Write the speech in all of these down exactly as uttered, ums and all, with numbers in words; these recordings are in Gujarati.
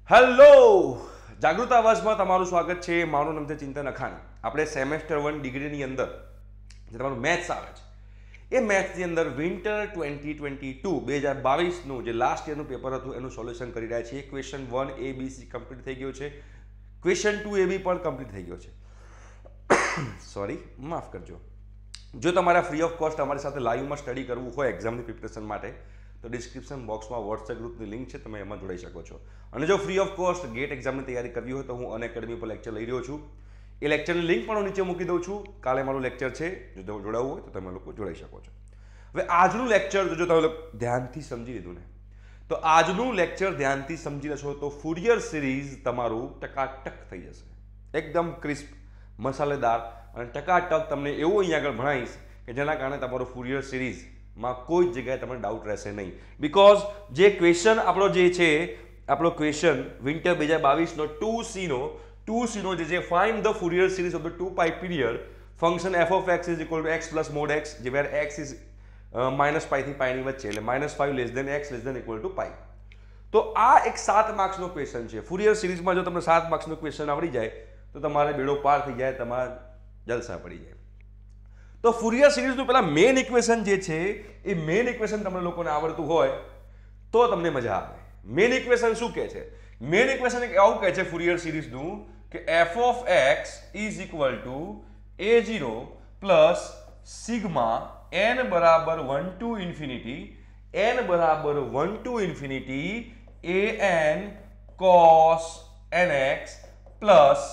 હેલો, જાગૃત આવાજમાં તમારું સ્વાગત છે. મારું નામ છે ચિંતન અખાણી. આપણે સેમેસ્ટર વન ડિગ્રીની અંદર જે તમારું મેથ્સ આવે છે એ મેથ્સની અંદર વિન્ટર ટ્વેન્ટી ટ્વેન્ટી ટુ બે હજાર બાવીસનું જે લાસ્ટ યરનું પેપર હતું એનું સોલ્યુશન કરી રહ્યા છીએ. Question one A B C complete થઈ ગયો છે. ક્વેશ્ચન ટુ એ બી પણ કમ્પ્લીટ થઈ ગયો છે. સોરી, માફ કરજો. જો તમારા ફ્રી ઓફ કોસ્ટ અમારી સાથે લાઈવમાં સ્ટડી કરવું હોય એક્ઝામની પ્રિપરેશન માટે તો ડિસ્ક્રિપ્શન બોક્સમાં વોટ્સએપ ગ્રુપની લિંક છે, તમે એમાં જોડાઈ શકો છો. અને જો ફ્રી ઓફ કોસ્ટ ગેટ એક્ઝામની તૈયારી કરવી હોય તો હું અનએકેડમી પર લેક્ચર લઈ રહ્યો છું. એ લેક્ચરની લિંક પણ હું નીચે મૂકી દઉં છું. કાલે મારું લેક્ચર છે, જો જોડાવવું હોય તો તમે લોકો જોડાઈ શકો છો. હવે આજનું લેક્ચર જો તમે લોકો ધ્યાનથી સમજી લીધું ને તો આજનું લેક્ચર ધ્યાનથી સમજી લેશો તો ફુરિયર સિરીઝ તમારું ટકાટક થઈ જશે, એકદમ ક્રિસ્પ, મસાલેદાર અને ટકાટક. તમને એવું અહીંયા આગળ ભણાવીશ કે જેના કારણે તમારું ફુરિયર સિરીઝ માં કોઈ જ જગ્યાએ તમને ડાઉટ રહેશે નહીં. બીકોઝ જે ક્વેશ્ચન આપણો જે છે આપણો ક્વેશ્ચન વિન્ટર બે હજાર બાવીસનો ટુ સીનો ટુ સીનો જે છે find the Fourier series of the two pi period function f of x is equal to x plus mod x, જે વેર એક્સ ઇઝ માઇનસ પાઈથી પાઈની વચ્ચે, એટલે minus five less than x less than equal to pi. તો આ એક સાત માર્ક્સનો ક્વેશ્ચન છે. ફુરિયર સિરીઝમાં જો તમને સાત માર્ક્સનો ક્વેશ્ચન આવડી જાય તો તમારે બેડો પાર થઈ જાય, તમારા જલસા પડી જાય. તો ફુરિયર સિરીઝનું પેલા મેઇન ઇક્વેશન જે છે એ મેઇન ઇક્વેશન તમને લોકોને આવડતું હોય તો તમને મજા આવે. મેઇન ઇક્વેશન શું કહે છે? મેઇન ઇક્વેશન આવું કહે છે ફુરિયર સિરીઝનું કે f of x is equal to a zero plus sigma n બરાબર વન ટુ ઇન્ફિનિટી એન બરાબર one to infinity a n cos n x plus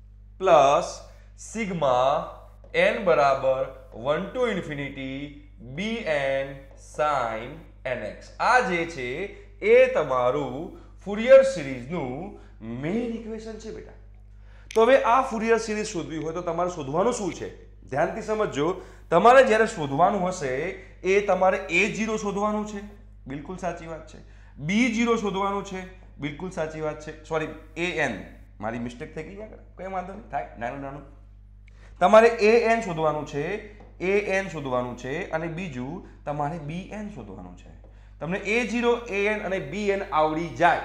plus sigma n બરાબર one to infinity b n sine n x. આ જે છે એ તમારું ફુરિયર સિરીઝનું મેઇન ઇક્વેશન છે બેટા. તો હવે આ ફુરિયર સિરીઝ શોધવી હોય તો તમારે શોધવાનું શું છે? ધ્યાનથી સમજજો. તમારે જ્યારે શોધવાનું હશે એ તમારે એ ઝીરો શોધવાનું છે, બિલકુલ સાચી વાત છે. બી ઝીરો શોધવાનું છે, બિલકુલ સાચી વાત છે. સોરી, એ એન, મારી મિસ્ટેક થઈ ગઈ આગળ, કંઈ વાંધો નહીં, થાય, નાનું નાનું. તમારે એ એન શોધવાનું છે, એ એન શોધવાનું છે, અને બીજું તમારે બી એન શોધવાનું છે. તમને એ ઝીરો એ એન અને બી એન આવડી જાય,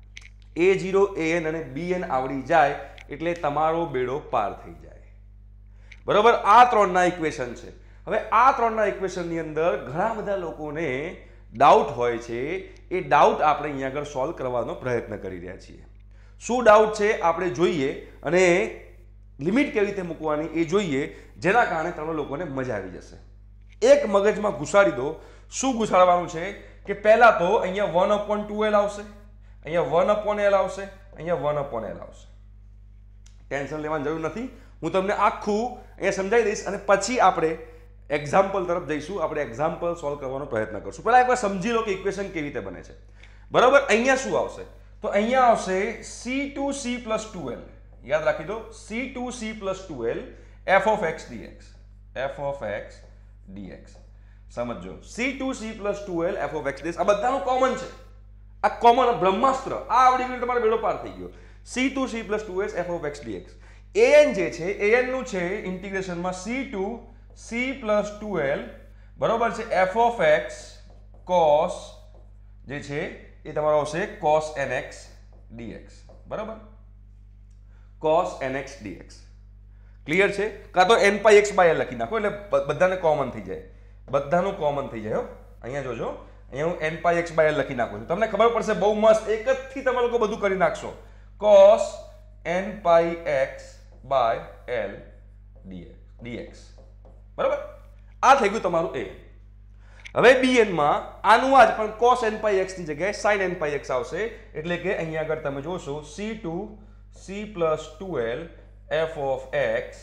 એ ઝીરો એ એન અને બી એન આવડી જાય એટલે તમારો બેડો પાર થઈ જાય. બરોબર? આ ત્રણના ઇક્વેશન છે. હવે આ ત્રણના ઇક્વેશનની અંદર ઘણા બધા લોકોને ડાઉટ હોય છે. એ ડાઉટ આપણે અહીંયા આગળ સોલ્વ કરવાનો પ્રયત્ન કરી રહ્યા છીએ. શું ડાઉટ છે આપણે જોઈએ અને લિમિટ કેવી રીતે મૂકવાની એ જોઈએ, જેના કારણે તમને લોકોને મજા આવી જશે. એક મગજમાં ઘુસાડી દો. શું ઘુસાડવાનું છે કે પહેલા તો અહીંયા વન અપોન ટુ એલ આવશે, અહીંયા વન અપોન એલ આવશે, અહીંયા વન અપોન એલ આવશે. ટેન્શન લેવાની જરૂર નથી. હું તમને આખું અહીંયા સમજાવી દઈશ અને પછી આપણે એક્ઝામ્પલ તરફ જઈશું. આપણે એક્ઝામ્પલ સોલ્વ કરવાનો પ્રયત્ન કરશું. પહેલા એકવાર સમજી લો કે ઇક્વેશન કેવી રીતે બને છે. બરાબર? અહીંયા શું આવશે? તો અહીંયા આવશે c to c plus two l. યાદ રાખી દો, c to c plus two l f of x dx, f of x dx. સમજો, c to c plus two l f of x dx. આ બધાનું કોમન છે. આ કોમન બ્રહ્માસ્ત્ર. આ આવડી ગયું, તમારો બેડો પાર થઈ ગયો. C to c plus two l f of x dx. N જે છે એન નું છે ઇન્ટિગ્રેશનમાં c to c plus two l બરોબર છે એફ ઓફ એક્સ કોસ જે છે એ તમારો આવશે કોસ એન એક્સ ડીએક્સ. બરાબર? cos nx dx. ક્લિયર છે? કાં તો n પાઈ x બાય l લખી નાખો એટલે બધાને કોમન થઈ જાય, બધાનું કોમન થઈ જાય. હો, અહીંયા જોજો, અહીંયા હું n પાઈ x બાય l લખી નાખું છું. તમને ખબર પડશે બહુ મસ્ત. એક જ થી તમે લોકો બધું કરી નાખશો. cos n પાઈ x બાય l dx. બરાબર? આ થઈ ગયું તમારું a. હવે bn માં આનું આજ પણ cos n પાઈ x ની જગ્યાએ sin n પાઈ x આવશે. એટલે કે અહીંયા આગળ તમે જોશો c to c plus two l f of x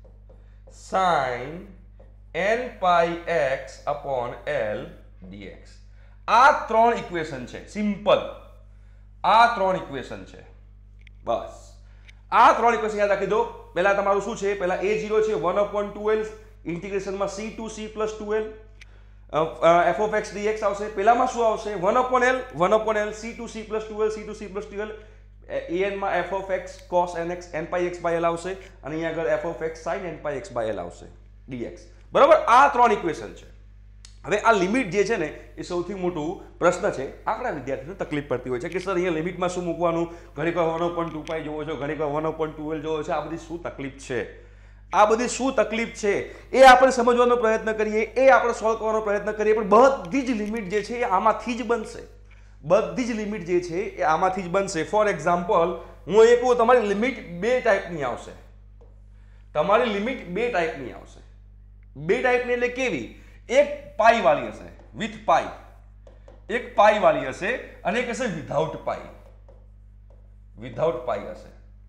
sine n pi x upon l dx. આ ત્રણ ઇક્વેશન છે. સિમ્પલ. આ ત્રણ ઇક્વેશન છે. બસ આ ત્રણ ઇક્વેશન યાદ રાખી દો. પહેલા તમારું શું છે? પહેલા એ ઝીરો છે વન અપોન ટુ એલ ઇન્ટિગ્રેશનમાં c to c plus two l f of x dx આવશે. પહેલામાં શું આવશે? One upon l one upon l c to c plus two l c to c plus two l en માં f of x cos nx n pi x by l આવશે અને અહીંયા આગળ f of x sin n pi x by l આવશે dx. બરાબર? આ ત્રણ ઇક્વેશન છે. હવે આ લિમિટ જે છે ને એ સૌથી મોટું પ્રશ્ન છે, આપણા વિદ્યાર્થીઓને તકલીફ પડતી હોય છે કે સર અહીંયા લિમિટમાં શું મૂકવાનું, ઘણી વાર વન ઓપન ટુ પાઈ જોવો છો, ઘણી વાર વન ઓપન ટુવેલ જોવો છો, આ બધી શું તકલીફ છે, આ બધી શું તકલીફ છે એ આપણે સમજવાનો પ્રયત્ન કરીએ, એ આપણે સોલ્વ કરવાનો પ્રયત્ન કરીએ, પણ બધી જ લિમિટ જે છે એ આમાંથી જ બનશે, બધી જ લિમિટ જે છે એ આમાંથી જ બનશે. ફોર એક્ઝામ્પલ હું એ કહું, તમારી લિમિટ બે ટાઈપની આવશે, તમારી લિમિટ બે ટાઈપની આવશે. બે ટાઈપની એટલે કેવી? એક પાઈ વાળી હશે, વિથ પાઈ, એક પાઈ વાળી હશે અને એક હશે વિધાઉટ પાઈ, વિધાઉટ પાઈ હશે.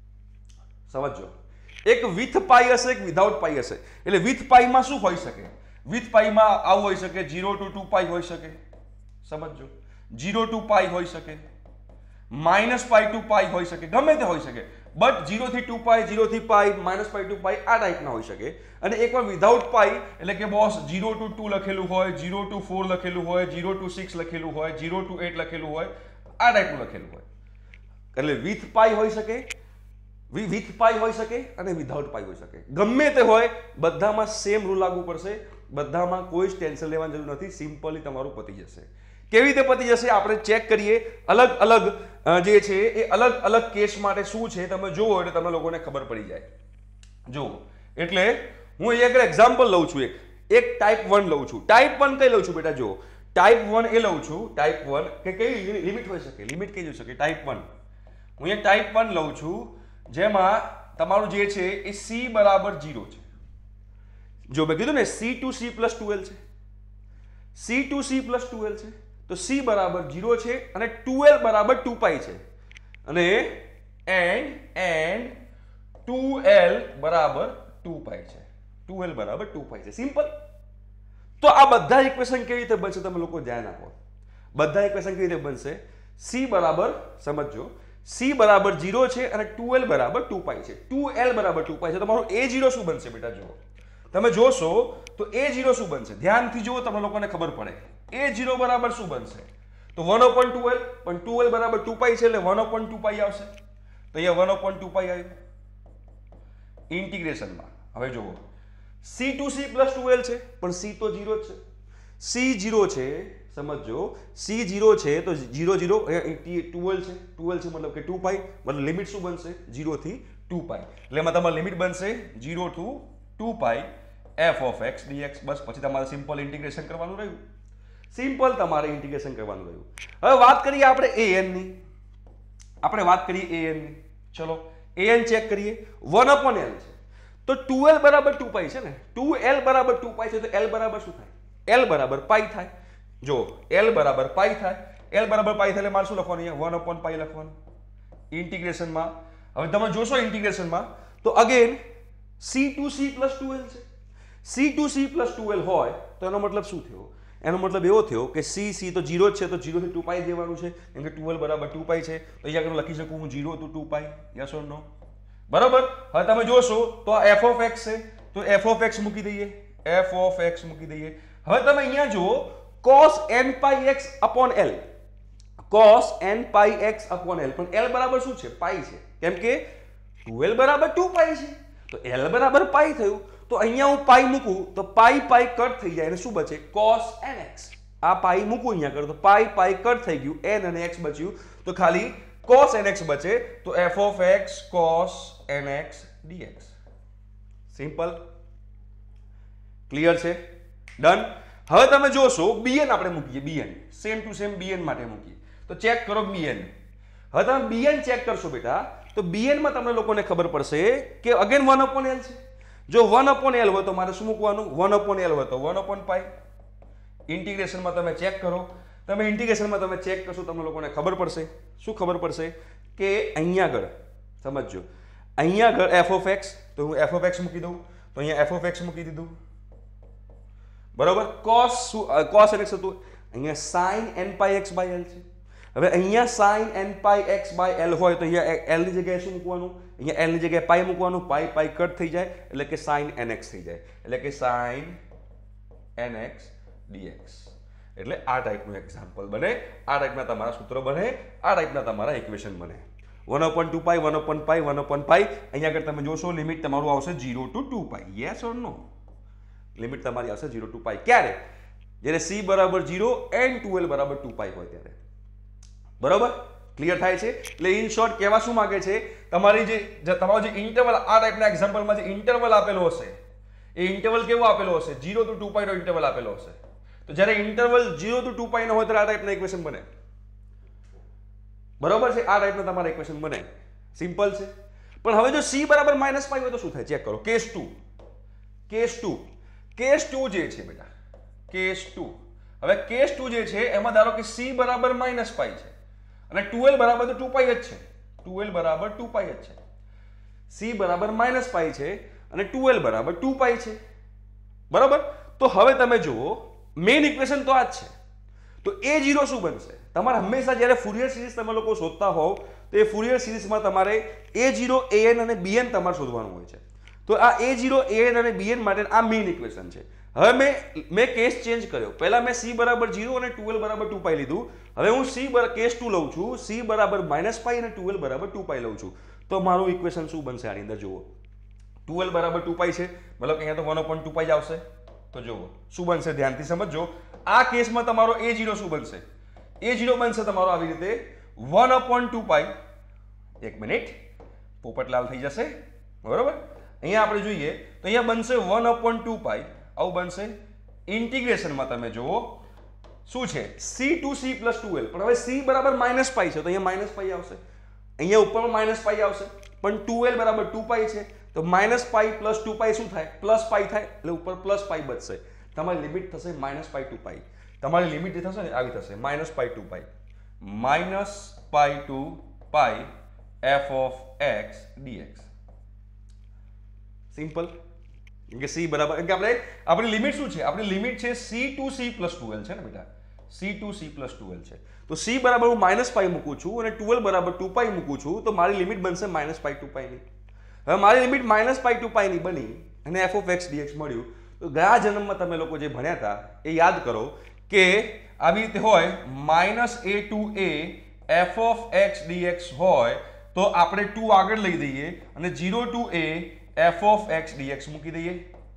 સમજો, એક વિથ પાઈ હશે, એક વિધાઉટ પાઈ હશે. એટલે વિથ પાઈમાં શું હોઈ શકે? વિથ પાઈમાં આવું હોઈ શકે, ઝીરો ટુ ટુ પાઈ હોઈ શકે, સમજો, ઝીરો ટુ પાઈ હોઈ શકે, માઇનસ પાઈ ટુ પાઈ હોઈ શકે, ગમે તે હોઈ શકે, બટ ઝીરો થી ટુ પાઈ, ઝીરો થી pi, minus pi to pi આ ટાઈપના હોઈ શકે. અને એકવાર વિધાઉટ પાઈ એટલે કે બોસ ઝીરો ટુ ટુ લખેલું હોય, ઝીરો ટુ ફોર લખેલું હોય, ઝીરો ટુ સિક્સ લખેલું હોય, ઝીરો ટુ એટ લખેલું હોય, આ ટાઈપનું લખેલું હોય. એટલે વિથ પાઈ હોઈ શકે, વિથ પાઈ હોઈ શકે અને વિધાઉટ પાઈ હોઈ શકે, ગમે તે હોય, બધામાં સેમ રૂલ લાગુ પડશે, બધામાં કોઈ જ ટેન્શન લેવાની જરૂર નથી, સિમ્પલી તમારું પતી જશે. કેવી રીતે પતી જશે આપણે ચેક કરીએ. અલગ અલગ જે છે એ અલગ અલગ કેસ માટે શું છે તમે જુઓ એટલે તમને લોકોને ખબર પડી જાય. જુઓ, એટલે હું અહીંયા આગળ એક્ઝામ્પલ લઉં છું, એક એક ટાઈપ વન લઉં છું. ટાઈપ વન કઈ લઉં છું બેટા? જુઓ, ટાઈપ વન એ લઉં છું. ટાઈપ વન કે કઈ લિમિટ હોઈ શકે? લિમિટ કઈ હોઈ શકે? Type one. હું અહીંયા ટાઈપ વન લઉં છું, જેમાં તમારું જે છે એ સી બરાબર ઝીરો છે. જો મેં કીધું ને c to c plus two l છે, c to c plus two l છે, તો સી બરાબર ઝીરો છે અને ટુએલ બરાબર ટુ પાઈ છે, અને એન્ડ એન્ડ ટુએલ બરાબર ટુ પાઈ છે, ટુએલ બરાબર ટુ પાઈ છે. સિમ્પલ. તો આ બધા ઇક્વેશન કેવી રીતે બનશે તમે લોકો ધ્યાન આપો. બધા ઇક્વેશન કેવી રીતે બનશે? સી બરાબર, સમજો, સી બરાબર ઝીરો છે અને ટુએલ બરાબર ટુ પાઈ છે, ટુએલ બરાબર ટુ પાઈ છે. તમારું એ ઝીરો શું બનશે બેટા? જુઓ, તમે જોશો તો એ ઝીરો શું બનશે, ધ્યાનથી જુઓ, તમને લોકોને ખબર પડે. એ ઝીરો બરાબર શું બનશે? તો વન ઓપન ટુએલ, પણ ટુએલ બરાબર ટુ પાઈ છે એટલે વન ઓપન ટુ પાઈ આવશે. તો અહીંયા વન ઓપન ટુ પાઈ આવ્યું ઇન્ટિગ્રેશનમાં. હવે જુઓ, c to c plus two l છે, પણ સી તો ઝીરો જ છે, સી ઝીરો છે, સમજો, સી ઝીરો છે તો ઝીરો ઝીરો ટુએલ છે, ટુએલ છે મતલબ કે ટુ પાઈ, મતલબ લિમિટ શું બનશે? ઝીરો થી ટુ પાઈ. એટલે એમાં તમારી લિમિટ બનશે zero to two pi f of x dx. બસ પછી તમારે સિમ્પલ ઇન્ટિગ્રેશન કરવાનું રહ્યું, સિમ્પલ તમારે ઇન્ટિગ્રેશન કરવાનું રહ્યું. હવે વાત કરીએ આપણે એન ની, આપણે વાત કરીએ એન ની. ચલો એન ચેક કરીએ. વન અપોન એલ છે તો ટુએલ બરાબર ટુ પાઈ છે ને, ટુએલ બરાબર ટુ પાઈ છે તો એલ બરાબર શું થાય? એલ બરાબર પાઈ થાય. જો એલ બરાબર પાઈ થાય, એલ બરાબર પાઈ થાય એટલે મારે શું લખવાનું? અહીંયા વન અપોન પાઈ લખવાનું ઇન્ટિગ્રેશનમાં. હવે તમે જોશો ઇન્ટિગ્રેશનમાં તો again c to c plus two l છે, c to c plus two l હોય તો એનો મતલબ શું થયો? એનો મતલબ એવો થયો કે સી સી તો ઝીરો જ છે, તો ઝીરો થી ટુ પાઈ જવાનું છે, કેમ કે ટુએલ બરાબર ટુ પાઈ છે. તો અહીંયા આગળ લખી શકું હું zero to two pi, yes or no? બરાબર. હવે તમે જોશો તો આ એફ ઓફ એક્સ છે, તો એફ ઓફ એક્સ મૂકી દઈએ, એફ ઓફ એક્સ મૂકી દઈએ. હવે તમે અહીંયા જુઓ, cos n પાઈ x upon l, cos n પાઈ x અપોન l, પણ l બરાબર શું છે? પાઈ છે, કેમ કે ટુએલ બરાબર ટુ પાઈ છે, તો l બરાબર પાઈ થયું. તો અહીંયા હું પાઈ મૂકું તો પાઈ પાઈ કટ થઈ જાય અને શું બચે? cos nx. આ પાઈ મૂકું અહીંયા કર તો પાઈ પાઈ કટ થઈ ગયું, n અને x બચ્યું, તો ખાલી cos nx બચે, તો f of x cos nx dx. Simple. Clear છે? ડન. હવે તમે જોશો bn આપણે મૂકીએ, bn same to same bn માટે મૂકીએ તો ચેક કરો bn. હવે તમે bn ચેક કરશો બેટા તો bn માં તમને લોકોને ખબર પડશે કે અગેન વન અપોન l છે. જો વન અપોન l હોય તો મારે શું મૂકવાનું? વન અપોન l હોય તો વન અપોન પાઈ. ઇન્ટિગ્રેશનમાં તમે ચેક કરો, તમે ઇન્ટિગ્રેશનમાં તમે ચેક કરશો તમને લોકોને ખબર પડશે. શું ખબર પડશે? કે અહીંયા આગળ સમજો, અહીંયા આગળ એફ ઓફ એક્સ, તો હું એફ ઓફ એક્સ મૂકી દઉં, તો અહીંયા એફ ઓફ એક્સ મૂકી દીધું, બરાબર. cos cos nx હતું, અહીંયા sin n પાઈ x બાય l છે. હવે અહીંયા sin n પાઈ x બાય l હોય તો અહીંયા l ની જગ્યાએ શું મૂકવાનું? અહીંયા l ની જગ્યાએ પાઈ મૂકવાનું, પાઈ પાઈ કટ થઈ જાય એટલે કે sin nx થઈ જાય, એટલે કે sin nx dx. એટલે આ ટાઈપનું એક્ઝામ્પલ બને, આ ટાઈપના તમારા સૂત્ર બને, આ ટાઈપના તમારા ઇક્વેશન બને. One upon two pi, one upon pi, one upon pi. અહીંયા આગળ તમે જોશો લિમિટ તમારું આવશે zero to two pi, yes or no? Limit તમારી આવશે ઝીરો ટુ પાઈ. ક્યારે? જ્યારે c બરાબર ઝીરો એન્ડ ટુ એલ બરાબર ટુ પાઈ હોય ત્યારે. બરાબર, ક્લિયર થાય છે? એટલે ઇન શોર્ટ કહેવા શું માંગે છે, તમારી જે તમારો જે ઇન્ટરવલ આ ટાઈપના એક્ઝામ્પલમાં જે ઇન્ટરવલ આપેલો હશે એ ઇન્ટરવલ કેવો આપેલો હશે, ઝીરો ટુ ટુ પાઈ નો ઇન્ટરવલ આપેલો હશે. તો જ્યારે interval zero to two pi નો હોય ત્યારે આ ટાઈપના ઇક્વેશન બને. બરાબર છે? આ ટાઈપના તમારા ઇક્વેશન બને. સિમ્પલ છે. પણ હવે જો c બરાબર માઇનસ પાઈ હોય તો શું થાય, ચેક કરો. Case two case two case two જે છે બેટા, કેસ ટુ હવે કેસ ટુ જે છે એમાં ધારો કે c બરાબર માઇનસ પાઈ છે અને ટુ એલ બરાબર તો ટુ પાઈ જ છે. ટુ એલ બરાબર ટુ પાઈ જ છે. c બરાબર માઇનસ પાઈ છે અને ટુ એલ બરાબર ટુ પાઈ છે. બરાબર, તો હવે તમે જુઓ મેઇન ઇક્વેશન તો આ જ છે. તો એ ઝીરો શું બનશે, તમારે હંમેશા જ્યારે ફુરિયર સિરીઝ તમે લોકો શોધતા હોવ તો એ ફુરિયર સિરીઝમાં તમારે એ ઝીરો એન અને બીએન તમારે શોધવાનું હોય છે. તો આ એ ઝીરો એન અને બીએન માટે આ મેઇન ઇક્વેશન છે. હવે મેં મેં કેસ ચેન્જ કર્યો. પહેલા મેં c બરાબર ઝીરો અને ટુ એલ બરાબર ટુ પાઈ લીધું. હવે હું c કેસ ટુ લઉં છું, c બરાબર માઇનસ પાઈ અને ટુ એલ બરાબર ટુ પાઈ લઉં છું. તો મારું ઇક્વેશન શું બનશે આની અંદર જુઓ. ટુ એલ બરાબર ટુ પાઈ છે, મતલબ કે અહીંયા તો વન અપોન ટુ પાઈ જ આવશે. તો જુઓ શું બનશે, ધ્યાનથી સમજો. આ કેસમાં તમારો એ ઝીરો શું બનશે, એ ઝીરો બનશે તમારો આવી રીતે વન અપોન ટુ પાઈ. એક મિનિટ, પોપટલાલ થઈ જશે. બરોબર, અહીંયા આપણે જોઈએ તો અહીંયા બનશે વન અપોન ટુ પાઈ. આવું બનશે. ઇન્ટિગ્રેશનમાં તમે જુઓ શું છે, c to c plus two l. પણ હવે c બરાબર માઇનસ પાઈ છે તો અહીંયા માઇનસ પાઈ આવશે, અહીંયા ઉપર માઇનસ પાઈ આવશે. પણ ટુ એલ બરાબર ટુ પાઈ છે તો minus pi plus two pi શું થાય, પ્લસ પાઈ થાય. એટલે ઉપર પ્લસ પાઈ બચશે. તમારી લિમિટ થશે માઇનસ પાઈ ટુ પાઈ. તમારી લિમિટ જે થશે ને આવી થશે minus pi to pi, minus pi to pi f of x dx. Simple. કેમ કે c બરાબર, કેમ કે આપણે આપણી લિમિટ શું છે, આપણી લિમિટ છે c to c plus two l છે ને બેટા, c to c plus two l છે. તો c બરાબર હું માઇનસ પાઈ મૂકું છું અને ટુ એલ બરાબર ટુ પાઈ મૂકું છું તો મારી લિમિટ બનશે માઇનસ પાઈ ટુ પાઈની. હવે મારી લિમિટ માઇનસ પાઈ ટુ પાઈની બની અને એફ ઓફ એક્સ ડીએક્સ મળ્યું. તો ગયા જન્મમાં તમે લોકો જે ભણ્યા હતા એ યાદ કરો કે આવી રીતે હોય minus a to a f of x dx હોય તો આપણે ટુ આગળ લઈ દઈએ અને zero to a f of x dx મૂકી દઈએ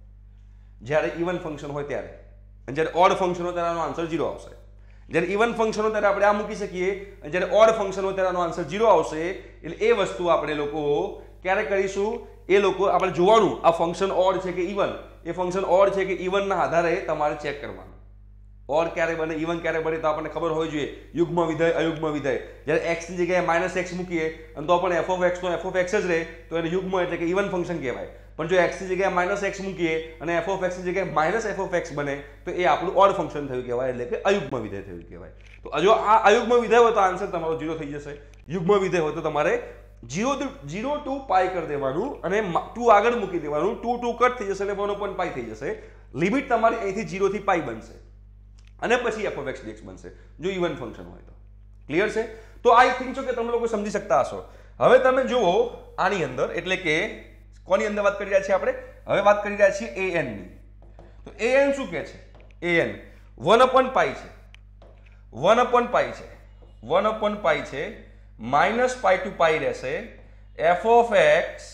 જ્યારે ઇવન ફંક્શન હોય ત્યારે. અને જ્યારે ઓડ ફંક્શન હોય ત્યારે આનો આન્સર ઝીરો આવશે. જ્યારે ઇવન ફંક્શન હોય ત્યારે આપણે આ મૂકી શકીએ અને જ્યારે ઓડ ફંક્શન હોય ત્યારે આનો આન્સર ઝીરો આવશે. એટલે એ વસ્તુ આપણે લોકો ક્યારે કરીશું, એ લોકો આપણે જોવાનું આ ફંક્શન ઓડ છે કે ઇવન. એ ફંક્શન ઓડ છે કે ઇવનના આધારે તમારે ચેક કરવાનું. ઓડ ક્યારે બને, ઇવન ક્યારે બને તો આપણને ખબર હોવી જોઈએ. યુગ્મ વિધેય, અયુગ્મ વિધેય. જ્યારે એક્સ ની જગ્યાએ માઇનસ એક્સ મૂકીએ અને તો પણ એફ ઓફ એક્સ નો એફ ઓફ એક્સ જ રહે તો એને યુગ્મ એટલે કે ઇવન ફંક્શન કહેવાય. પણ જો એક્સ ની જગ્યાએ માઇનસ એક્સ મૂકીએ અને એફ ઓફ એક્સ ની જગ્યાએ માઇનસ એફ ઓફ એક્સ બને તો એ આપણું ઓડ ફંક્શન થયું કહેવાય, એટલે કે અયુગ્મ વિધેય થયું કહેવાય. તો જો આ અયુગ્મ વિધેય હોય તો આન્સર તમારો ઝીરો થઈ જશે. યુગ્મ વિધેય હોય તો તમારે ઝીરો ઝીરો ટુ પાઈ કરી દેવાનું અને ટુ આગળ મૂકી દેવાનું. ટુ ટુ કટ થઈ જશે અને વન અપોન પાઈ થઈ જશે. લિમિટ તમારી અહીંથી ઝીરો થી પાઈ બનશે અને પછી એફ ઓફ એક્સ ડીએક્સ બનશે જો ઇવન ફંક્શન હોય તો. ક્લિયર છે? તો આઈ થિંક છો કે તમે લોકો સમજી શકતા હશો. હવે તમે જુઓ આની અંદર, એટલે કે કોની અંદર વાત કરી રહ્યા છીએ આપણે, હવે વાત કરી રહ્યા છીએ an ની. તો an શું કહે છે, an વન અપોન પાઈ છે, વન અપોન પાઈ છે, વન અપોન પાઈ છે, માઇનસ પાઈ ટુ પાઈ રહેશે એફ ઓફ એક્સ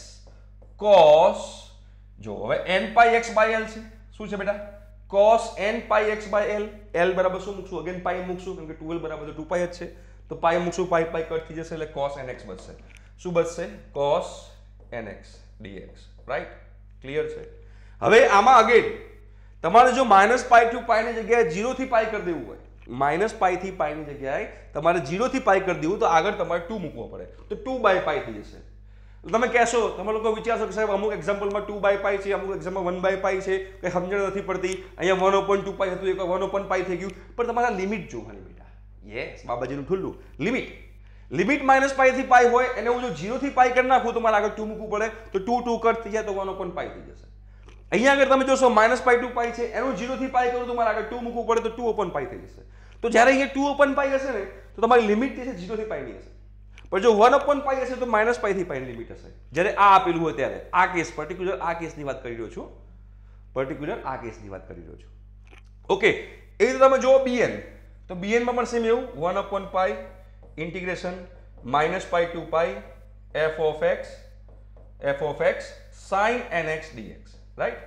કોસ. જો હવે n pi x by l છે. શું છે બેટા, cos n પાઈ x બાય l. l બરાબર શું મૂકશું, અગેન પાઈ મૂકશું કેમ કે ટુ એલ બરાબર તો ટુ પાઈ જ છે. તો પાઈ મૂકશું, પાઈ પાઈ કટ થઈ જશે એટલે cos nx બચશે. શું બચશે, cos nx dx. Right? Clear છે? હવે આમાં અગેન તમારે જો માઇનસ પાઈ ટુ પાઈ ની જગ્યાએ ઝીરો થી પાઈ કરી દેવું હોય, માઇનસ પાઈ થી પાઈ ની જગ્યાએ તમારે ઝીરો થી પાઈ કરી દેવું તો આગળ તમારે ટુ મૂકવો પડે તો ટુ બાય પાઈ થઈ જશે. તમે કહેશો, તમે લોકો વિચારશો કે સાહેબ અમુક એક્ઝામ્પલમાં ટુ બાય પાઈ છે, અમુક એક્ઝામ્પલમાં વન બાય પાઈ છે, કંઈ સમજણ નથી પડતી. અહીંયા વન ઓપન ટુ પાઈ હતું, એક વન ઓપન પાઈ થઈ ગયું. પણ તમારા લિમિટ જોવાની બેટા. યસ, બાબાજીનું ઠુલ્લું લિમિટ. લિમિટ માઇનસ પાઈ થી પાઈ હોય એને હું જો ઝીરો થી પાઈ કરી નાખું તો મારે આગળ ટુ મૂકવું પડે તો ટુ ટુ કટ થઈ જાય તો વન ઓપન પાઈ થઈ જશે. અહીંયા આગળ તમે જોશો માઇનસ પાઈ ટુ પાઈ છે, એનું ઝીરો થી પાઈ કરું તો મારે આગળ ટુ મૂકવું પડે તો ટુ ઓપન પાઈ થઈ જશે. તો જ્યારે અહીંયા ટુ ઓપન પાઈ હશે ને તો તમારી લિમિટ જે છે ઝીરો થી પાઈ ની હશે. પણ જો વન અપોન પાઈ હશે તો માઇનસ પાઈ થી પાઈ ની લિમિટ હશે. જ્યારે આ આપેલું હોય ત્યારે આ કેસ પર્ટિક્યુલર આ કેસની વાત કરી રહ્યો છું, પર્ટિક્યુલર આ કેસની વાત કરી રહ્યો છું. ઓકે, એ રીતે તમે જુઓ bn, તો bn માં પણ સેમ એવું one upon pi integration minus pi to pi f of x f of x sine nx dx. Right?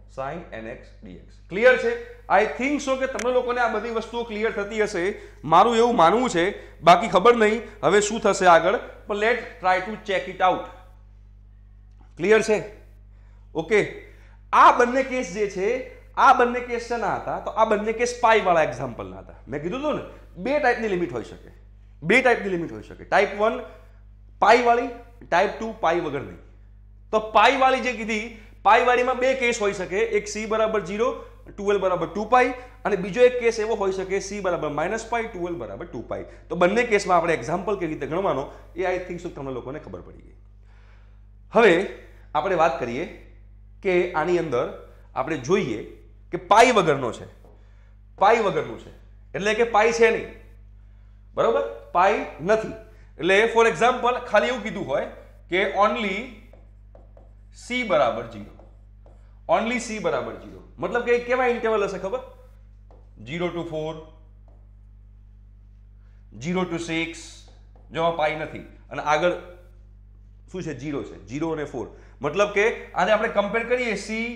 Sine nx dx. Clear છે? આઈ થિંક સો કે તમને લોકોને આ બધી વસ્તુઓ ક્લિયર થતી હશે, મારું એવું માનવું છે. બાકી ખબર નહીં હવે શું થશે આગળ, પણ let try to check it out. Clear છે? ઓકે. આ બંને કેસ જે છે, આ બંને કેસ શેના હતા? તો આ બંને કેસ પાઈ વાળા એક્ઝામ્પલના હતા. મેં કીધું હતું ને, બે ટાઈપની લિમિટ હોઈ શકે, બે ટાઈપની લિમિટ હોઈ શકે. ટાઈપ વન પાઈ વાળી, ટાઈપ ટુ પાઈ વગરની. તો પાઈ વાળી જે કીધી, પાઈ વાળીમાં બે કેસ હોઈ શકે, એક સી બરાબર ઝીરો, ટુએલ બરાબર ટુ પાઈ, અને બીજો એક કેસ એવો હોઈ શકે સી બરાબર માઇનસ પાઈ, ટુએલ બરાબર ટુ પાઈ. તો બંને કેસમાં આપણે એક્ઝામ્પલ કેવી રીતે ગણવાનો એ આઈ થિંક તમને લોકોને ખબર પડી ગઈ. હવે આપણે વાત કરીએ કે આની અંદર આપણે જોઈએ કે પાઈ વગરનો છે, પાઈ વગરનું છે એટલે કે પાઈ છે નહીં, બરોબર? પાઈ નથી એટલે ફોર એક્ઝામ્પલ ખાલી એવું કીધું હોય કે ઓનલી સી બરાબર ઝીરો, ઓનલી સી બરાબર ઝીરો, મતલબ કે કેવા ઇન્ટરવલ હશે ખબર? Zero to four, zero to six, જો પાઈ નથી, અને આગળ શું છે? ઝીરો છે, ઝીરો અને ફોર. મતલબ કે આને આપણે કમ્પેર કરીએ, c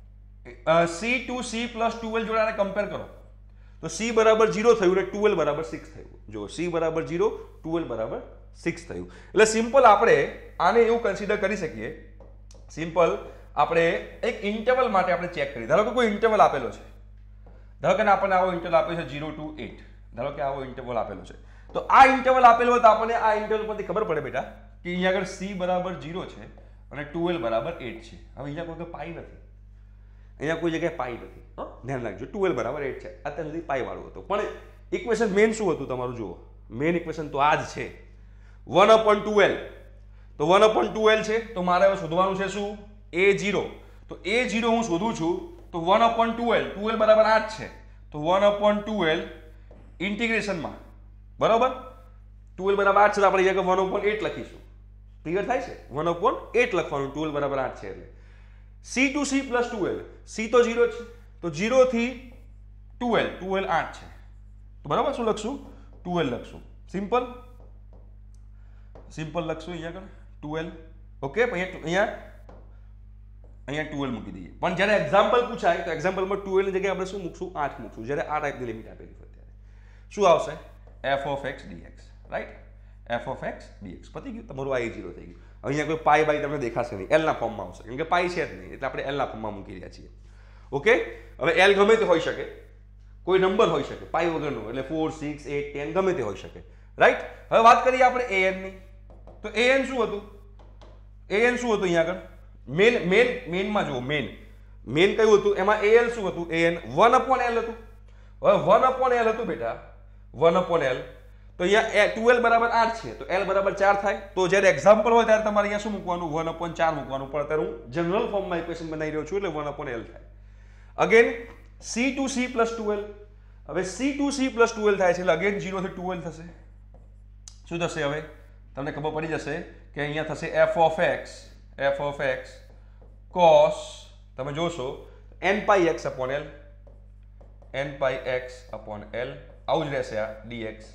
c to c plus two l જોડે આને કમ્પેર કરો તો સી બરાબર ઝીરો થયું ને ટુએલ બરાબર સિક્સ થયું. જો સી બરાબર ઝીરો, ટુએલ બરાબર સિક્સ થયું. એટલે સિમ્પલ આપણે આને એવું કન્સિડર કરી શકીએ, સિમ્પલ આપણે એક ઇન્ટરવલ માટે આપણે ચેક કરીએ. ધારો કે કોઈ ઇન્ટરવલ આપેલો છે, ધારો કે આપણને આવો ઇન્ટરવલ આપ્યો છે ઝીરો ટુ એટ, ધારો કે આવો ઇન્ટરવલ આપેલો છે. તો આ ઇન્ટરવલ આપેલો હોય તો આપણને આ ઇન્ટરવલ પરથી ખબર પડે બેટા કે અહીંયા આગળ સી બરાબર ઝીરો છે અને ટુએલ બરાબર એટ છે. હવે અહીંયા કોઈ પાઈ નથી, અહીંયા કોઈ જગ્યાએ પાઈ નથી, ધ્યાન રાખજો. ટુએલ બરાબર એટ છે, અત્યાર સુધી પાઈ વાળું હતું. પણ ઇક્વેશન મેન શું હતું તમારું? જુઓ, મેન ઇક્વેશન તો આ જ છે, વન અપોન ટુએલ. તો વન અપોન ટુએલ છે તો મારે હવે શોધવાનું છે શું? A zero. તો એ ઝીરો હું શોધું છું તો વન અપોન ટુએલ, ટુએલ બરાબર આઠ છે તો વન અપોન ટુએલ ઇન્ટિગ્રેશનમાં, બરાબર? ટુએલ બરાબર આઠ છે તો આપણે અહીંયા વન અપોન એટ લખીશું. ક્લિયર થાય છે? વન અપોન એટ લખવાનું, ટુએલ બરાબર આઠ છે એટલે. C to c plus two l, c તો ઝીરો છે તો ઝીરો થી ટુએલ, ટુએલ આઠ છે તો બરાબર શું લખશું? ટુએલ લખશું. સિમ્પલ સિમ્પલ લખશું અહીંયા આગળ ટુએલ. ઓકે, અહીંયા અહીંયા ટુએલ મૂકી દઈએ. પણ જ્યારે એક્ઝામ્પલ પૂછાય તો એક્ઝામ્પલમાં ટુએલ ની જગ્યાએ આપણે શું મૂકશું? આઠ મૂકશું. જ્યારે આ ટાઈપની લિમિટ આપેલી હોય ત્યારે શું આવશે? F of x dx, right? F of x dx પતી ગયું, તમારું આ એ ઝીરો થઈ ગયું. અહીંયા કોઈ પાઈ બાઈ તમને દેખાશે નહીં, એલના ફોર્મમાં આવશે, કેમ કે પાઈ છે જ નહીં એટલે આપણે એલના ફોર્મમાં મૂકી રહ્યા છીએ. ઓકે, હવે એલ ગમે તે હોઈ શકે, કોઈ નંબર હોઈ શકે પાઈ વગરનો, એટલે ફોર, સિક્સ, એટ, ટેન ગમે તે હોઈ શકે, રાઈટ? હવે વાત કરીએ આપણે એએન ની. તો એએન શું હતું? એએન શું હતું અહીંયા આગળ? મેન મેન મેનમાં જુઓ, મેન મેન કયું હતું? એમાં એએલ શું હતું? એએન વન અપોન એલ હતું. હવે વન અપોન એલ હતું બેટા, વન અપોન એલ. તો અહીંયા ટુએલ બરાબર આઠ છે તો એલ બરાબર ચાર થાય. તો જ્યારે એક્ઝામ્પલ હોય ત્યારે તમારે અહીંયા શું મૂકવાનું? વન અપોન ચાર મૂકવાનું. પણ અત્યારે હું જનરલ ફોર્મમાં ઇક્વેશન બનાવી રહ્યો છું એટલે વન અપોન એલ થાય. Again c to c plus two l. હવે c to c plus two l થાય છે એટલે અગેન ઝીરો થી ટુએલ થશે. શું થશે? હવે તમને ખબર પડી જશે કે અહીંયા થશે f of x, f of x cos, તમે જોશો n pi x upon l, n pi x upon l, આવું જ રહેશે આ dx,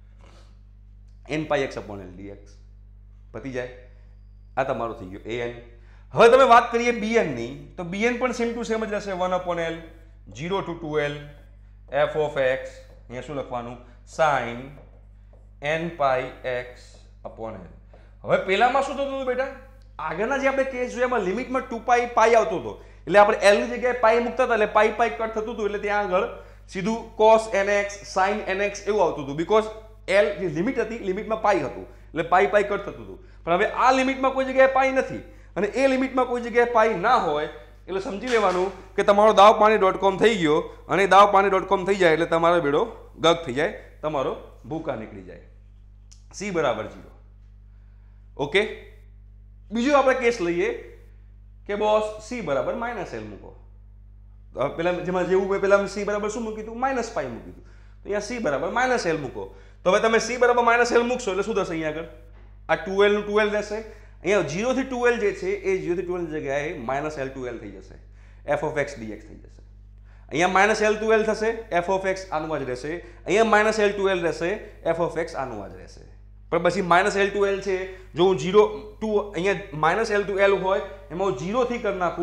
n pi x upon l dx. પતી જાય. આ તમારું થઈ ગયું એએન. હવે તમે વાત કરીએ બીએન ની, તો બીએન પણ સેમ ટુ સેમ જ રહેશે, one upon l, zero to two l, f of x, અહીંયા શું લખવાનું? Sine n pi x upon l. હવે પેલામાં શું થતું હતું બેટા? આગળના જે આપણે કેસ જોયા એમાં લિમિટમાં ટુ પાઈ પાઈ આવતો હતો એટલે આપણે એલ ની જગ્યાએ પાઈ મૂકતા હતા એટલે પાઈ પાઈ કટ થતું હતું એટલે ત્યાં આગળ સીધું કોસ એનએક્સ, સાઇન એનએક્સ એવું આવતું હતું. બીકોઝ એલ જે લિમિટ હતી, લિમિટમાં પાઈ હતું એટલે પાઈ પાઈ કટ થતું હતું. પણ હવે આ લિમિટમાં કોઈ જગ્યાએ પાઈ નથી અને એ લિમિટમાં કોઈ જગ્યાએ પાઈ ના હોય એટલે સમજી લેવાનું કે તમારો દાવ પાણી ડોટ કોમ થઈ ગયો, અને દાવ પાણી ડોટ કોમ થઈ જાય એટલે તમારો બેડો ગગ થઈ જાય, તમારો ભૂકા નીકળી જાય. સી બરાબર ઝીરો. ઓકે, બીજું આપણે કેસ લઈએ કે બોસ સી બરાબર માઇનસ એલ મૂકો. પેલા જેમાં જેવું મેં પેલા સી બરાબર શું મૂકી હતું? માઇનસ પાઈ મૂકી હતું. તો અહીંયા સી બરાબર માઇનસ એલ મૂકો. તો હવે તમે સી બરાબર માઇનસ એલ મૂકશો એટલે શું થશે? અહીંયા આગળ આ ટુએલ નું ટુએલ રહેશે. અહીંયા ઝીરો થી ટુએલ જે છે એ ઝીરો થી ટુએલ જગ્યાએ માઇનસ એલ ટુએલ થઈ જશે, એફ ઓફ એક્સ ડીએક્સ થઈ જશે. અહીંયા માઇનસ એલ ટુએલ થશે, એફ ઓફ એક્સ આનું જ રહેશે. અહીંયા માઇનસ એલ ટુએલ રહેશે, એફ ઓફ એક્સ આનું જ રહેશે. પણ પછી માઇનસ એલ ટુ એલ છે, જો હું ઝીરો ટુ અહીંયા માઇનસ એલ ટુ એલ હોય એમાં હું ઝીરો થી કરી નાખું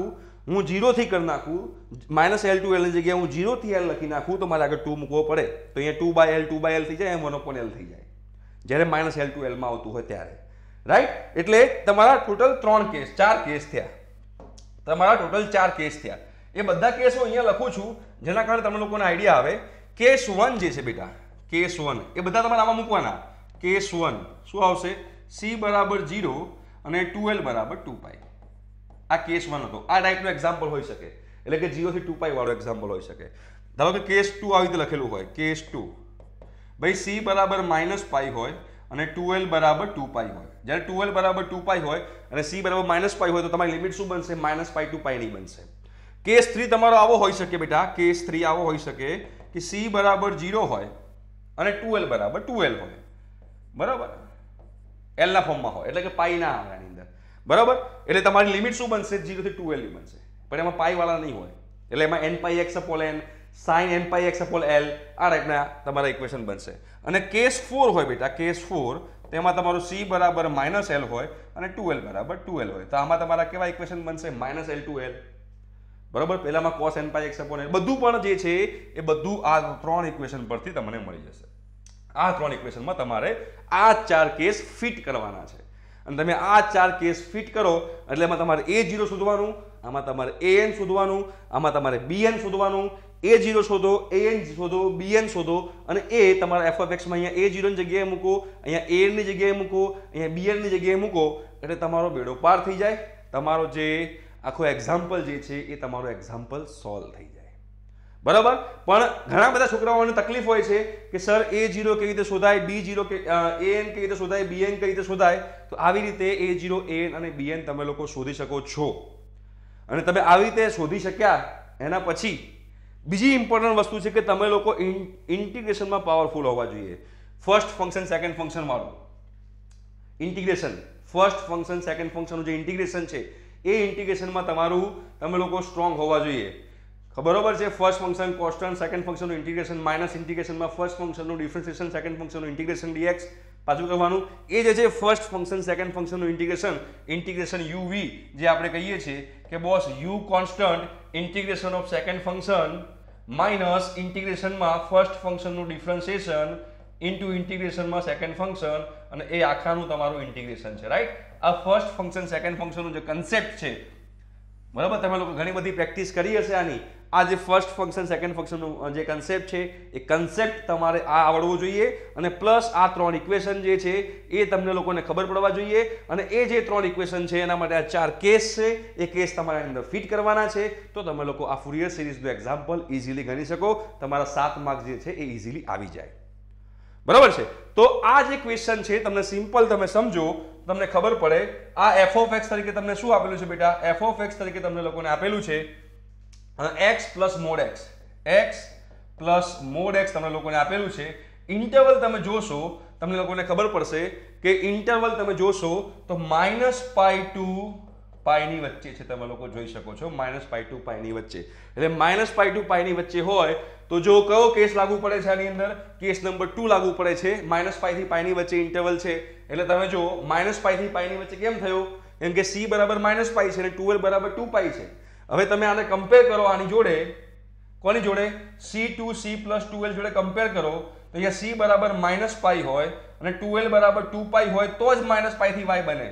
હું જીરોથી કરી નાખું, માઇનસ એલ ટુ એલની જગ્યાએ હું જીરોથી એલ લખી નાખું તો મારે આગળ ટુ મૂકવો પડે, તો અહીંયા two by l two by l થઈ જાય, એમ વન અપોન એલ થઈ જાય જ્યારે માઇનસ એલ ટુ એલમાં આવતું હોય ત્યારે, રાઈટ. એટલે તમારા ટોટલ ત્રણ કેસ, ચાર કેસ થયા, તમારા ટોટલ ચાર કેસ થયા. એ બધા કેસ હું અહીંયા લખું છું જેના કારણે તમને લોકોને આઈડિયા આવે. કેસ વન જે છે બેટા, કેસ વન એ બધા તમારે આમાં મૂકવાના. કેસ વન શું આવશે? સી બરાબર જીરો અને ટુ એલ બરાબર ટુ પાઈ. આ કેસ વન હતો. આ ટાઈપનો એક્ઝામ્પલ હોઈ શકે, એટલે કે જીરો થી ટુ પાઈ વાળો એક્ઝામ્પલ હોઈ શકે. ધારો કે કેસ ટુ આવી રીતે લખેલું હોય, કેસ ટુ ભાઈ સી બરાબર માઇનસ પાઈ હોય અને ટુ એલ બરાબર ટુ પાઈ હોય. જ્યારે ટુ એલ બરાબર ટુ પાઈ હોય અને સી બરાબર માઇનસ પાઈ હોય તો તમારી લિમિટ શું બનશે? માઇનસ પાઈ ટુ પાઈ ની બનશે. કેસ થ્રી તમારો આવો હોઈ શકે બેટા, કેસ થ્રી આવો હોઈ શકે કે સી બરાબર જીરો હોય અને ટુ એલ બરાબર ટુ એલ હોય, બરાબર, એલ ના ફોર્મમાં હોય, એટલે કે પાઈ ના આવે આની અંદર, બરાબર. એટલે તમારી લિમિટ શું બનશે? જીરો થી ટુ એલ ની બનશે, પણ એમાં પાઈ વાળા નહીં હોય, એટલે એમાં n pi x upon n, sine n pi x upon l, આ ટાઈપના તમારા ઇક્વેશન બનશે. અને કેસ ફોર હોય બેટા, કેસ ફોર તેમાં તમારું સી બરાબર માઇનસ એલ હોય અને ટુ એલ બરાબર ટુ એલ હોય, તો આમાં તમારા કેવા ઇક્વેશન બનશે? માઇનસ એલ ટુ એલ, બરાબર. પહેલામાં cos n pi x upon l, બધું પણ જે છે એ બધું આ ત્રણ ઇક્વેશન પરથી તમને મળી જશે. આ ત્રણ ઇક્વેશનમાં તમારે આ ચાર કેસ ફિટ કરવાના છે, અને તમે આ ચાર કેસ ફિટ કરો એટલે એમાં તમારે એ જીરો શોધવાનું, આમાં તમારે એ એન શોધવાનું, આમાં તમારે બી એન શોધવાનું. એ જીરો શોધો, એ એન શોધો, બી એન શોધો, અને એ તમારા એફ ઓફ એક્સમાં અહીંયા એ જીરોની જગ્યાએ મૂકો, અહીંયા એ એનની જગ્યાએ મૂકો, અહીંયા બી એનની જગ્યાએ મૂકો, એટલે તમારો બેડો પાર થઈ જાય. તમારો જે આખો એક્ઝામ્પલ જે છે એ તમારો એક્ઝામ્પલ સોલ્વ થઈ જાય, બરાબર. પણ ઘણા બધા છોકરાઓને તકલીફ હોય છે કે સર એ જીરો કેવી રીતે શોધાય, બી જીરો કે એ એન કેવી રીતે શોધાય, બી એન કેવી રીતે શોધાય. તો આવી રીતે એ જીરો, એ એન અને બી એન તમે લોકો શોધી શકો છો. અને તમે આવી રીતે શોધી શક્યા એના પછી બીજી ઇમ્પોર્ટન્ટ વસ્તુ છે કે તમે લોકો ઇન્ટિગ્રેશનમાં પાવરફુલ હોવા જોઈએ. ફર્સ્ટ ફંક્શન સેકન્ડ ફંક્શન વાળું ઇન્ટિગ્રેશન, ફર્સ્ટ ફંક્શન સેકન્ડ ફંક્શનનું જે ઇન્ટિગ્રેશન છે એ ઇન્ટિગ્રેશનમાં તમારું તમે લોકો સ્ટ્રોંગ હોવા જોઈએ. બરોબર છે. ફર્સ્ટ ફંક્શન કોન્સ્ટન્ટ, સેકન્ડ ફંક્શનનું ઇન્ટિગ્રેશન, માઇનસ ઇન્ટિગ્રેશનમાં ફર્સ્ટ ફંક્શનનું ડિફરન્શિએશન, સેકન્ડ ફંક્શનનું ઇન્ટિગ્રેશન ડીએક્સ પાછું કરવાનું. એ જે છે ફર્સ્ટ ફંક્શન સેકન્ડ ફંક્શનનું ઇન્ટિગ્રેશન, ઇન્ટિગ્રેશન યુવી જે આપણે કહીએ છીએ કે boss u constant integration of second function minus ઇન્ટિગ્રેશનમાં ફર્સ્ટ ફંક્શનનું ડિફરન્શિએશન ઇન્ટુ ઇન્ટિગ્રેશનમાં સેકન્ડ ફંક્શન, અને એ આખાનું તમારું ઇન્ટિગ્રેશન છે, રાઈટ. આ ફર્સ્ટ ફંક્શન સેકન્ડ ફંક્શનનું જે કન્સેપ્ટ છે, બરાબર, તમે લોકો ઘણી બધી પ્રેક્ટિસ કરી હશે આની. આ જે ફર્સ્ટ ફંક્શન સેકન્ડ ફંક્શનનું જે કન્સેપ્ટ છે એ કન્સેપ્ટ તમારે આ આવડવો જોઈએ, અને પ્લસ આ ત્રણ ઇક્વેશન જે છે એ તમને લોકોને ખબર પડવા જોઈએ. અને એ જે ત્રણ ઇક્વેશન છે એના માટે આ ચાર કેસ છે, એ કેસ તમારે અંદર ફિટ કરવાના છે, તો તમે લોકો આ ફુરિયર સિરીઝનું એક્ઝામ્પલ ઇઝીલી ગણી શકો. તમારા સાત માર્ક્સ જે છે એ ઇઝીલી આવી જાય, બરાબર છે. તો આ જે ક્વેશ્ચન છે તમને સિમ્પલ તમે સમજો, તમને ખબર પડે. આ એફ ઓફ એક્સ તરીકે તમને શું આપેલું છે બેટા? એફ ઓફ એક્સ તરીકે તમને લોકોને આપેલું છે x plus mod x, x plus mod x તમને લોકોને આપેલું છે. ઇન્ટરવલ તમે જોશો તમને લોકોને ખબર પડશે કે ઇન્ટરવલ તમે જોશો તો માઇનસ પાઈ ટુ પાઈની વચ્ચે છે, તમે લોકો જોઈ શકો છો માઇનસ પાઈ ટુ પાઈની વચ્ચે. એટલે માઇનસ પાઈ ટુ પાઈની વચ્ચે હોય તો જો કયો કેસ લાગુ પડે છે આની અંદર? કેસ નંબર ટુ લાગુ પડે છે. માઇનસ પાઈ થી પાઈની વચ્ચે ઇન્ટરવલ છે, એટલે તમે જો માઇનસ પાઈ થી પાઈની વચ્ચે કેમ થયો? કેમ કે સી બરાબર માઇનસ પાઈ છે અને ટુ એલ બરાબર ટુ પાઈ છે. હવે તમે આને કમ્પેર કરો આની જોડે, કોની જોડે? C to c plus two l જોડે કમ્પેર કરો તો અહીંયા સી બરાબર માઇનસ પાઈ હોય અને ટુ એલ બરાબર ટુ પાઈ હોય તો જ માઇનસ પાઈ થી વાય બને.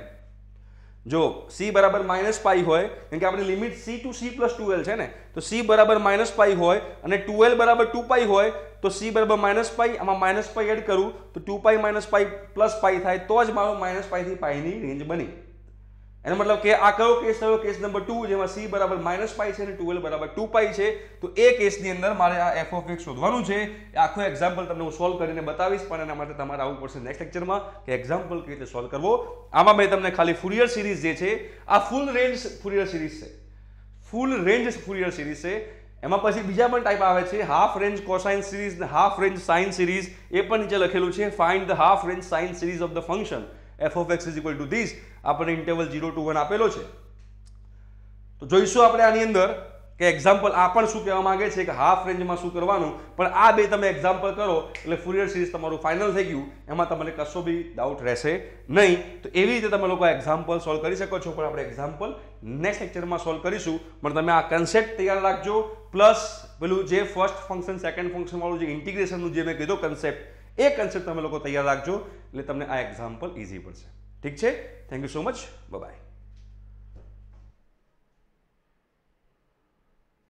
જો સી બરાબર માઇનસ પાઈ હોય, કેમ કે આપણી limit c to c plus two l છે ને, તો સી બરાબર માઇનસ પાઈ હોય અને ટુ એલ બરાબર ટુ પાઈ હોય તો સી બરાબર માઇનસ પાઈ, આમાં માઇનસ પાઈ એડ કરું તો two pi minus pi plus pi થાય તો જ મારો માઇનસ પાઈ થી પાઈની રેન્જ બની. એનો મતલબ કે આ કયો કેસ થયો? કેસ નંબર ટુ, જેમાં સી બરાબર માઇનસ પાઈ છે અને ટુ એલ બરાબર ટુ પાઈ છે. તો એ કેસની અંદર મારે આ એફ ઓફ એક્સ શોધવાનું છે. આખો એક્ઝામ્પલ તમને હું સોલ્વ કરીને બતાવીશ, પણ એના માટે તમારે આવવું પડશે નેક્સ્ટ લેક્ચરમાં કે એક્ઝામ્પલ કેવી રીતે સોલ્વ કરવો. આમાં મેં તમને ખાલી ફુરિયર સિરીઝ જે છે, આ ફૂલ રેન્જ ફુરિયર સિરીઝ છે, ફૂલ રેન્જ ફુરિયર સિરીઝ છે. એમાં પછી બીજા પણ ટાઈપ આવે છે, હાફ રેન્જ કોસાઇન સિરીઝ ને હાફ રેન્જ સાઇન સિરીઝ. એ પણ નીચે લખેલું છે, find the half range sine series of the function f of x is equal to this. આપણે ઇન્ટરવલ ઝીરો ટુ વન આપેલો છે. તો જોઈશું આપણે આની અંદર કે એક્ઝામ્પલ આ પણ શું કહેવા માંગે છે કે હાફ રેન્જમાં શું કરવાનું, પણ આ બે તમે એક્ઝામ્પલ કરો એટલે ફુરિયર સિરીઝ તમારું ફાઇનલ થઈ ગયું, એમાં તમને કશો બી ડાઉટ રહેશે નહીં. તો એવી રીતે તમે લોકો એક્ઝામ્પલ સોલ્વ કરી શકો છો, પણ આપણે એક્ઝામ્પલ નેક્સ્ટ લેક્ચરમાં સોલ્વ કરીશું. પણ તમે આ કન્સેપ્ટ તૈયાર રાખજો, પ્લસ પેલું જે ફર્સ્ટ ફંક્શન સેકન્ડ ફંક્શન વાળું જે ઇન્ટિગ્રેશનનું જે મેં કીધું કન્સેપ્ટ, એ કન્સેપ્ટ તમે લોકો તૈયાર રાખજો એટલે તમને આ એક્ઝામ્પલ ઇઝી પડશે. ઠીક છે, thank you so much, by.